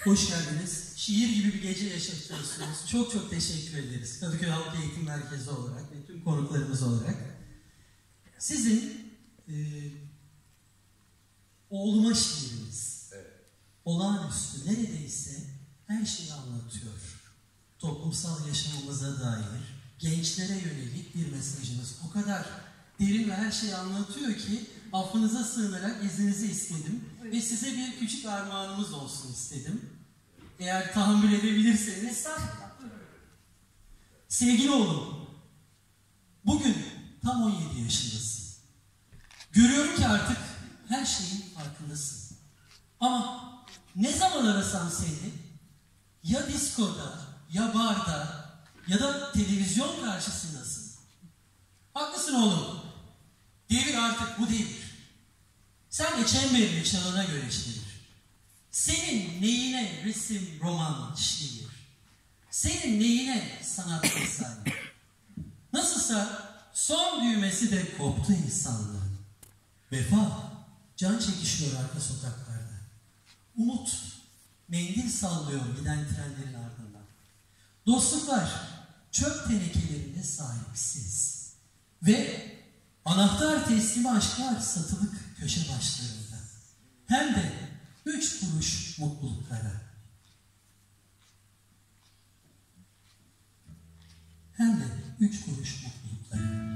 Hoş geldiniz. Şiir gibi bir gece yaşatıyorsunuz. Çok çok teşekkür ederiz. Kadıköy Halk Eğitim Merkezi olarak ve tüm konuklarımız olarak. Sizin oğluma şiiriniz. Evet. Olağanüstü, neredeyse her şeyi anlatıyor. Toplumsal yaşamımıza dair, gençlere yönelik bir mesajınız. O kadar derin ve her şeyi anlatıyor ki affınıza sığınarak izninizi istedim. Evet. Ve size bir küçük armağanımız olsun istedim. Eğer tahammül edebilirseniz. Sevgili oğlum, bugün tam 17 yaşındasın. Görüyorum ki artık her şeyin farkındasın. Ama ne zaman arasam seni, ya diskoda, ya barda, ya da televizyon karşısındasın. Haklısın oğlum. Devir artık bu devir. Sen de çemberini çağına göre çevir. Senin neyine resim, roman, şiir? Senin neyine sanat vesaire? Nasılsa son düğmesi de koptu insanlığın. Vefa, can çekişiyor arka sokaklarda. Umut, mendil sallıyor giden trenlerin ardından. Dostluklar, çöp tenekelerine sahipsiz. Ve anahtar teslimi aşklar satılık köşe başlarında. Hem de 3 kuruş mutluluklara. Hem de 3 kuruş mutluluklara.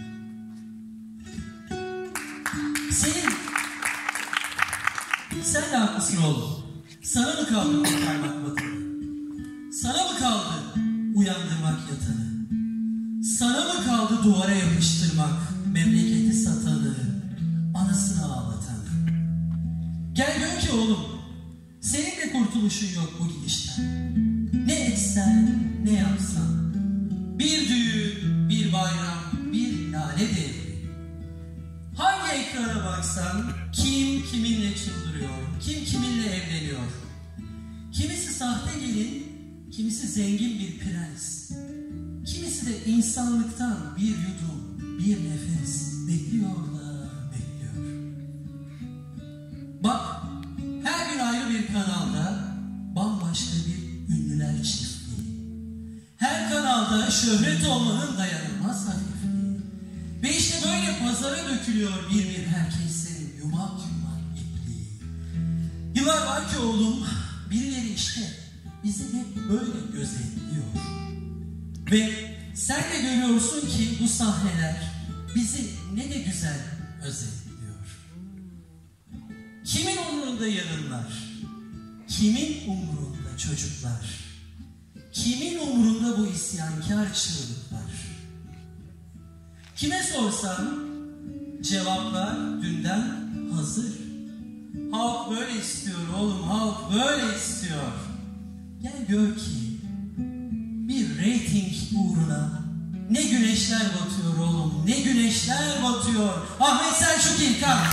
Sen de haklısın oğlum. Sana mı kaldı kurtarmak vatanı? Sana mı kaldı uyandırmak yatanı? Sana mı kaldı duvara yapıştırmak memleketi satanı, anasını ağlatanı? Gel gör ki oğlum, senin de kurtuluşun yok bu gidişten. Ne etsen, ne yapsan, bir düğün, bir bayram, bir lale devri. Hangi ekrana baksan, kim kiminle çıldırıyor, kim kiminle evleniyor. Kimisi sahte gelin, kimisi zengin bir prens. Kimisi de insanlıktan bir yudum, bir nefes bekliyor da bekliyor. Bak, her gün ayrı bir kanalda bambaşka bir ünlüler çiftliği. Her kanalda şöhret olmanın dayanılmaz hafifliği. Ve işte böyle pazara dökülüyor bir bir herkesin yumak yumak ipliği. Yıllar var ki oğlum, birileri işte bizi hep böyle gözetliyor. Ve sen de görüyorsun ki bu sahneler bizi ne de güzel özetliyor. Kimin umurunda yarınlar? Kimin umurunda çocuklar? Kimin umurunda bu isyankar çığlıklar? Kime sorsam cevaplar dünden hazır. Halk böyle istiyor oğlum, halk böyle istiyor. Gel gör ki bir reyting uğruna ne güneşler batıyor oğlum, ne güneşler batıyor. Ahmet Selçuk İlkan.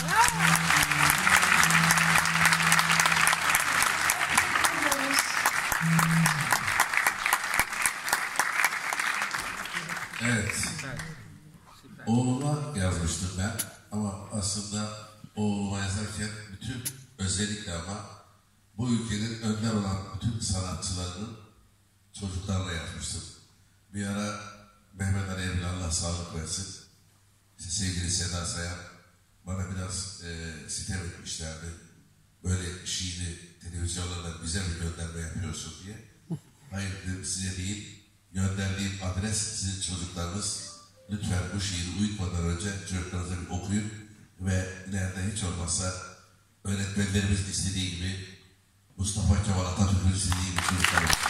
Evet. Oğluma yazmıştım ben ama aslında oğluma yazarken bütün özellikle ama bu ülkenin önder olan bütün sanatçılarının çocuklarla yazmıştım. Bir ara Mehmet Ali Erbil, Allah sağlık versin, sevgili Seda Sayan bana biraz sitem etmişlerdi. Böyle şiiri televizyonlardan bize mi gönderme yapıyorsun diye. Hayır dedim, size değil, gönderdiğim adres sizin çocuklarınız. Lütfen bu şiiri uyutmadan önce çocuklarınıza bir okuyun ve ileride hiç olmazsa öğretmenlerimiz istediği gibi Mustafa Kemal Atatürk'ün istediği gibi çocuklar olsun.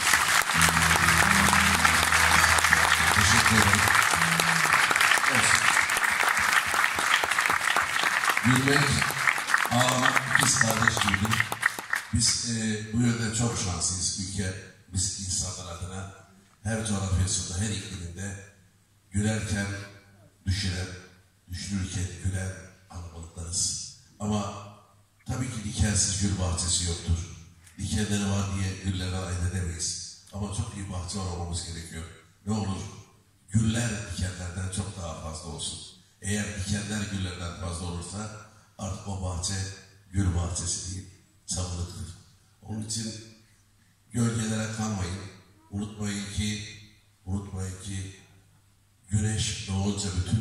Teşekkür ederim. Olsun. Gülmek, ağlamak ikiz kardeş gibidir. Biz bu yönde çok şanslıyız ülke, biz insanlar adına her coğrafyasında, her ikliminde gülerken düşünen, düşünürken gülen kalabalıklarız. Ama tabii ki dikensiz gül bahçesi yoktur. Dikenleri var diye gülleri ayırt edemeyiz. Ama çok iyi bahçe olmamız gerekiyor. Ne olur güller dikenlerden çok daha fazla olsun. Eğer dikenler güllerden fazla olursa artık o bahçe gül bahçesi değil, çamurluktur. Onun için gölgelere kalmayın. Unutmayın ki güneş doğunca bütün